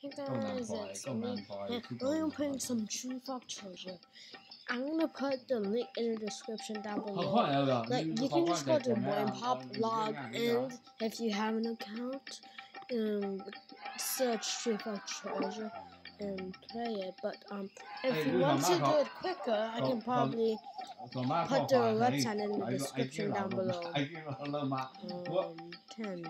Hey guys, it's me, and I'm putting some True Fox Treasure. I'm gonna put the link in the description down below. Like, you can just go to Pop Log, and if you have an account, search True Fox Treasure and play it. But if you want to do it quicker, I can probably put the website in the description down below. 10.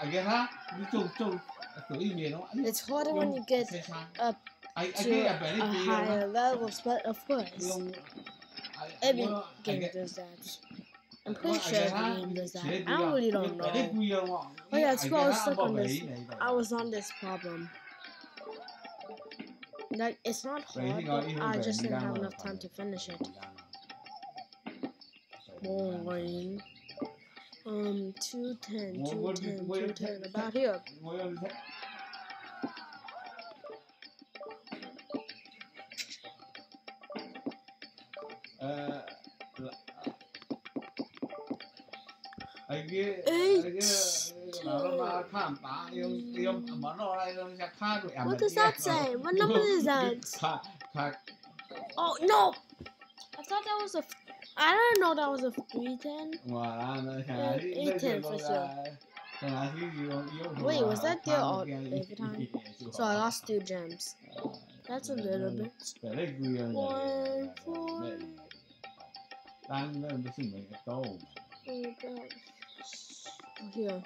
It's harder when you get up to a higher level, but of course, every game does that. I'm pretty sure every game does that. I really don't know. Oh yeah, that's why I was stuck on this. I was on this problem. Like, it's not hard, but I just didn't have enough time to finish it. Boring. 210, 210, 210, about here. What does that say? What number is that? Oh no! I thought that was a. I didn't know that was a 310. 810 for sure. Wait, was that there all every time? So I lost 2 gems. That's a little bit. 1, 4. Here.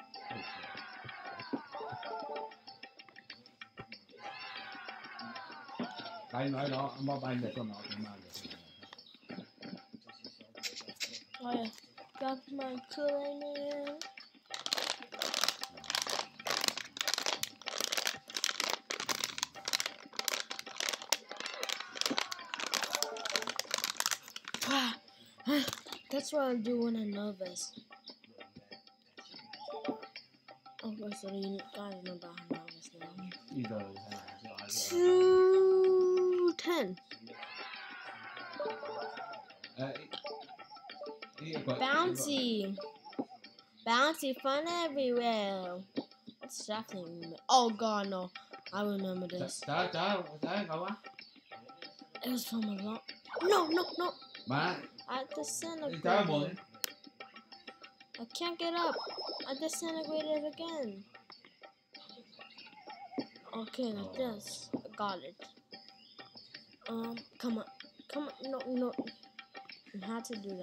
Oh yeah, got my claim. That's what I do when I'm nervous. Okay, so you guys know that I'm nervous now. 210. Bouncy. Bouncy fun everywhere. What's happening? Oh god, no. I remember this. It was from a lot. No. I disintegrated. I can't get up. I disintegrated again. Okay, like this. I got it. Come on. No. I had to do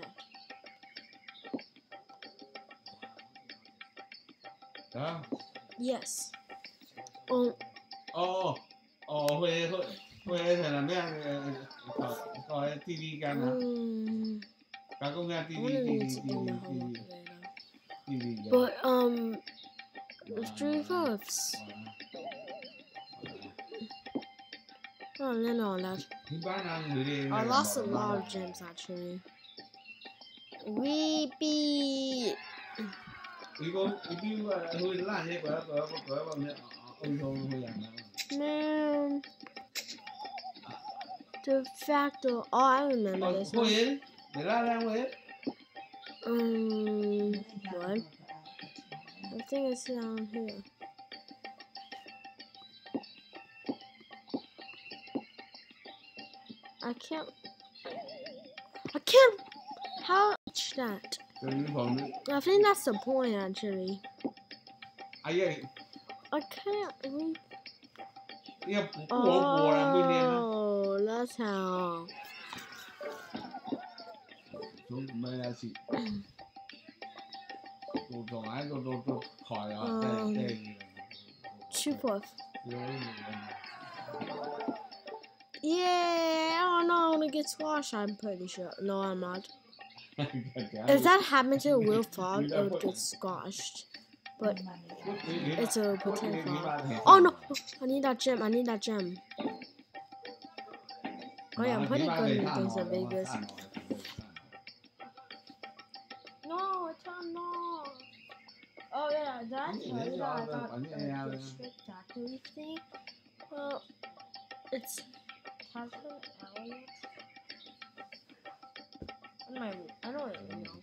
that. Yes. But it's 3 votes. Oh no, that. I lost a lot of gems actually. Weepy. Man. The factor. Oh, I remember this one. What? I think it's down here. I can't. How much that? I think that's the point actually. I can't read. Oh, that's how. Two-fourth. Yeah, I don't know. I'm gonna get squashed. I'm pretty sure. No, I'm not. If that happened to a real frog, it would get squashed. But it's a pretend frog. Oh no! I need that gem. Oh yeah, I'm pretty good in things at Vegas. No, it's not. Oh yeah, that's right. I got the spectacular thing. Well, it's hasn't out yet. I don't even know.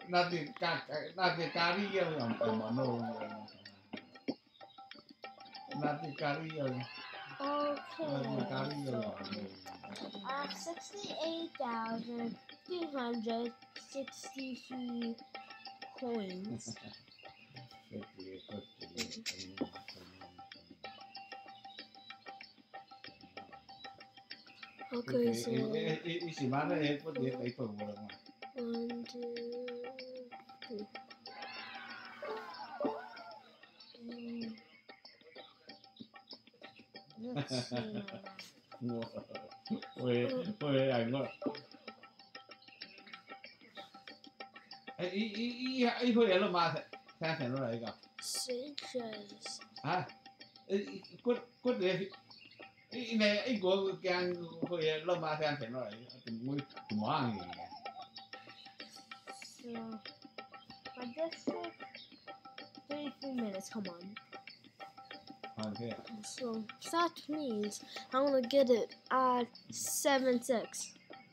那啲咖喱要用問咯，那啲咖喱要，那啲咖喱要 Okay. 用。 I have 68,363 coins. Okay, so 以前晚咧，嗰啲俾佢喎啦嘛。 1, 2, 3. Let's see. 我係我。依個嘢都買聽成咗嚟㗎。 Sages. 啊！嗰啲依個驚個嘢都買聽成咗嚟，唔啱嘅。 So, my district, 33 minutes, come on. Okay. So, that means I'm gonna get it at 7-6.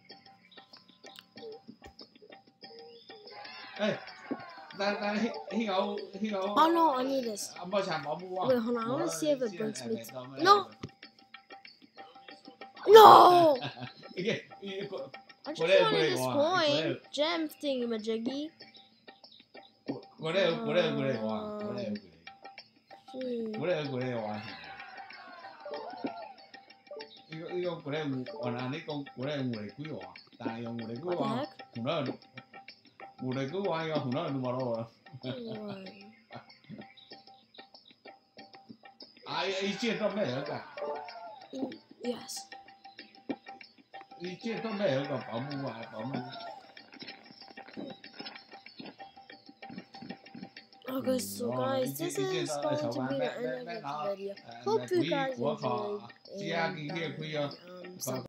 但呢個 Oh no, I need this. 冇查冇冇 Wait, hold on, I wanna see if it brings me to... No! No! I just wanted this coin. Gem thingamajiggy. 嗰啲話。呢個我嗱呢個嗰啲狐狸龜話，但係用狐狸龜話，狐狸龜話有好多人都冇咯。你知道咩嚟㗎 ？Yes。 你知道咩嚟㗎？保姆啊，保姆。 Okay, so guys, this is going to be the end of this video. Hope you guys enjoyed.